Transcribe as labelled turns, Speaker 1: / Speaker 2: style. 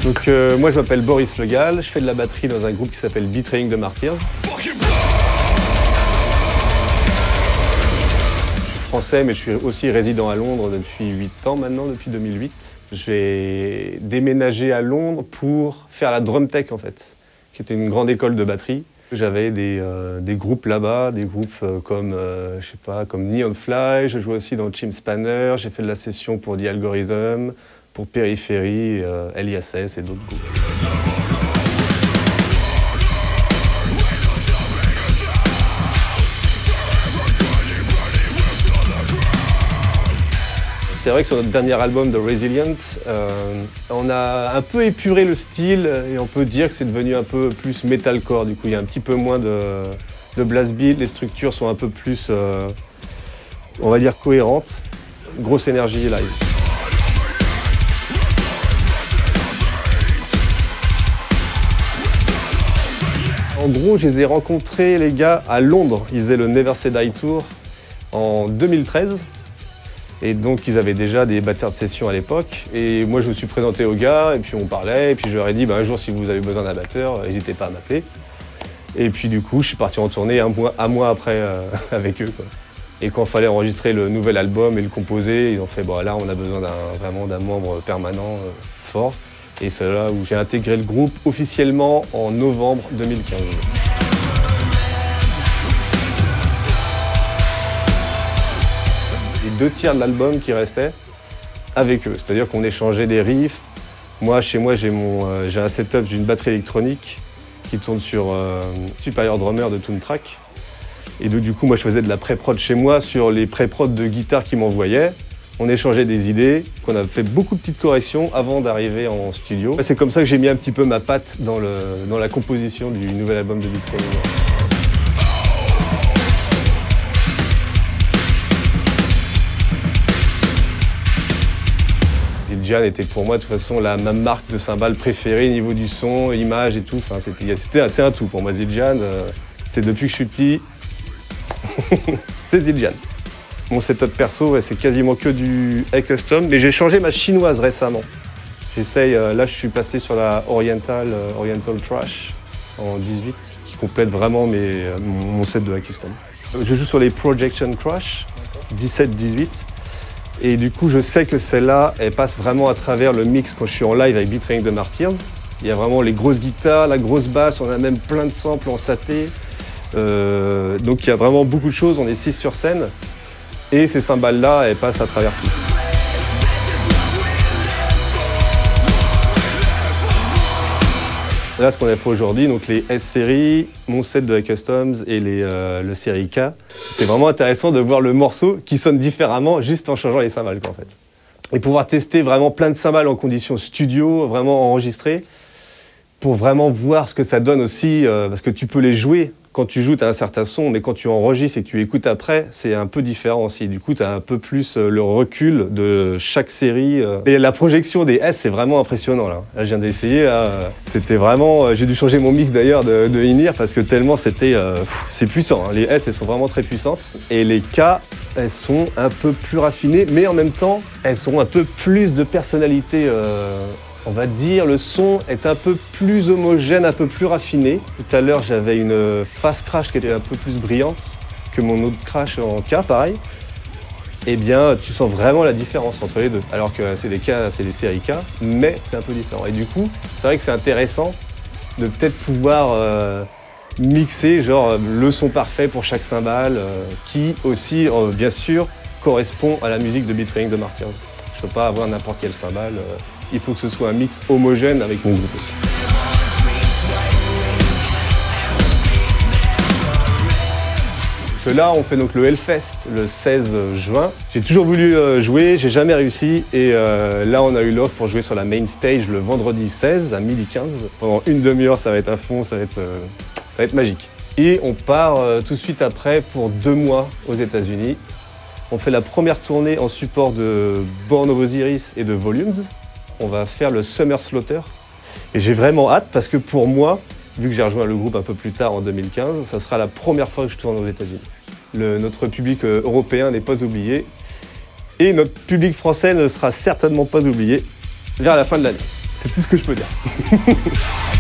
Speaker 1: Donc moi je m'appelle Boris Le Gall, je fais de la batterie dans un groupe qui s'appelle Betraying the Martyrs. Je suis français mais je suis aussi résident à Londres depuis 8 ans maintenant, depuis 2008. J'ai déménagé à Londres pour faire la Drum Tech en fait, qui était une grande école de batterie. J'avais des groupes là-bas, des groupes comme, je sais pas, comme Neon Fly, je jouais aussi dans Chim Spanner, j'ai fait de la session pour The Algorithm, pour Periphery, LISS et d'autres groupes. C'est vrai que sur notre dernier album de Resilient, on a un peu épuré le style et on peut dire que c'est devenu un peu plus metalcore. Du coup, il y a un petit peu moins de blast beat, les structures sont un peu plus, on va dire, cohérentes. Grosse énergie live. En gros, je les ai rencontrés, les gars, à Londres. Ils faisaient le Never Say Die Tour en 2013. Et donc, ils avaient déjà des batteurs de session à l'époque. Et moi, je me suis présenté aux gars, et puis on parlait. Et puis, je leur ai dit, un jour, si vous avez besoin d'un batteur, n'hésitez pas à m'appeler. Et puis, du coup, je suis parti en tournée un mois après avec eux, quoi. Et quand il fallait enregistrer le nouvel album et le composer, ils ont fait, bon, là, on a besoin vraiment d'un membre permanent fort. Et c'est là où j'ai intégré le groupe officiellement en novembre 2015. Les 2 tiers de l'album qui restaient avec eux, c'est-à-dire qu'on échangeait des riffs. Moi, chez moi, j'ai un setup d'une batterie électronique qui tourne sur Superior Drummer de Toontrack. Et donc, du coup, moi, je faisais de la pré-prod chez moi sur les pré-prod de guitare qu'ils m'envoyaient. On échangeait des idées, qu'on a fait beaucoup de petites corrections avant d'arriver en studio. C'est comme ça que j'ai mis un petit peu ma patte dans la composition du nouvel album de Betraying. Zildjian était pour moi de toute façon ma marque de cymbale préférée, niveau du son, image et tout. Enfin, c'était assez un tout pour moi. Zildjian, c'est depuis que je suis petit, c'est Zildjian. Mon setup perso, c'est quasiment que du custom, mais j'ai changé ma chinoise récemment. J'essaye, là je suis passé sur la Oriental Trash en 18, qui complète vraiment mon set de custom. Je joue sur les Projection Crush 17-18, et du coup je sais que celle-là, elle passe vraiment à travers le mix quand je suis en live avec Betraying the Martyrs. Il y a vraiment les grosses guitares, la grosse basse, on a même plein de samples en saté. Donc il y a vraiment beaucoup de choses, on est 6 sur scène. Et ces cymbales-là, elles passent à travers tout. Là, ce qu'on a fait aujourd'hui, donc les S-Series, mon set de Customs et le Série K, c'est vraiment intéressant de voir le morceau qui sonne différemment juste en changeant les cymbales, quoi, en fait. Et pouvoir tester vraiment plein de cymbales en conditions studio, vraiment enregistrées, pour vraiment voir ce que ça donne aussi, parce que tu peux les jouer. Quand tu joues, tu as un certain son, mais quand tu enregistres et que tu écoutes après, c'est un peu différent aussi. Du coup, tu as un peu plus le recul de chaque série. Et la projection des S, c'est vraiment impressionnant. Là, je viens d'essayer. C'était vraiment... J'ai dû changer mon mix d'ailleurs de in-ear parce que tellement c'était... c'est puissant. Hein. Les S, elles sont vraiment très puissantes. Et les K, elles sont un peu plus raffinées, mais en même temps, elles ont un peu plus de personnalité. On va dire, le son est un peu plus homogène, un peu plus raffiné. Tout à l'heure, j'avais une fast crash qui était un peu plus brillante que mon autre crash en K, pareil. Eh bien, tu sens vraiment la différence entre les deux. Alors que c'est des K, c'est des séries K, mais c'est un peu différent. Et du coup, c'est vrai que c'est intéressant de peut-être pouvoir mixer genre le son parfait pour chaque cymbale, qui aussi, bien sûr, correspond à la musique de Betraying the Martyrs. Je ne peux pas avoir n'importe quelle cymbale. Il faut que ce soit un mix homogène avec mon groupe aussi. Là, on fait donc le Hellfest le 16 juin. J'ai toujours voulu jouer, j'ai jamais réussi. Et là, on a eu l'offre pour jouer sur la main stage le vendredi 16 à 12h15. Pendant une demi-heure, ça va être à fond, ça va être magique. Et on part tout de suite après pour 2 mois aux États-Unis. On fait la première tournée en support de Born of Osiris et de Volumes. On va faire le Summer Slaughter. Et j'ai vraiment hâte parce que pour moi, vu que j'ai rejoint le groupe un peu plus tard en 2015, ça sera la première fois que je tourne aux États-Unis. Notre public européen n'est pas oublié et notre public français ne sera certainement pas oublié vers la fin de l'année. C'est tout ce que je peux dire.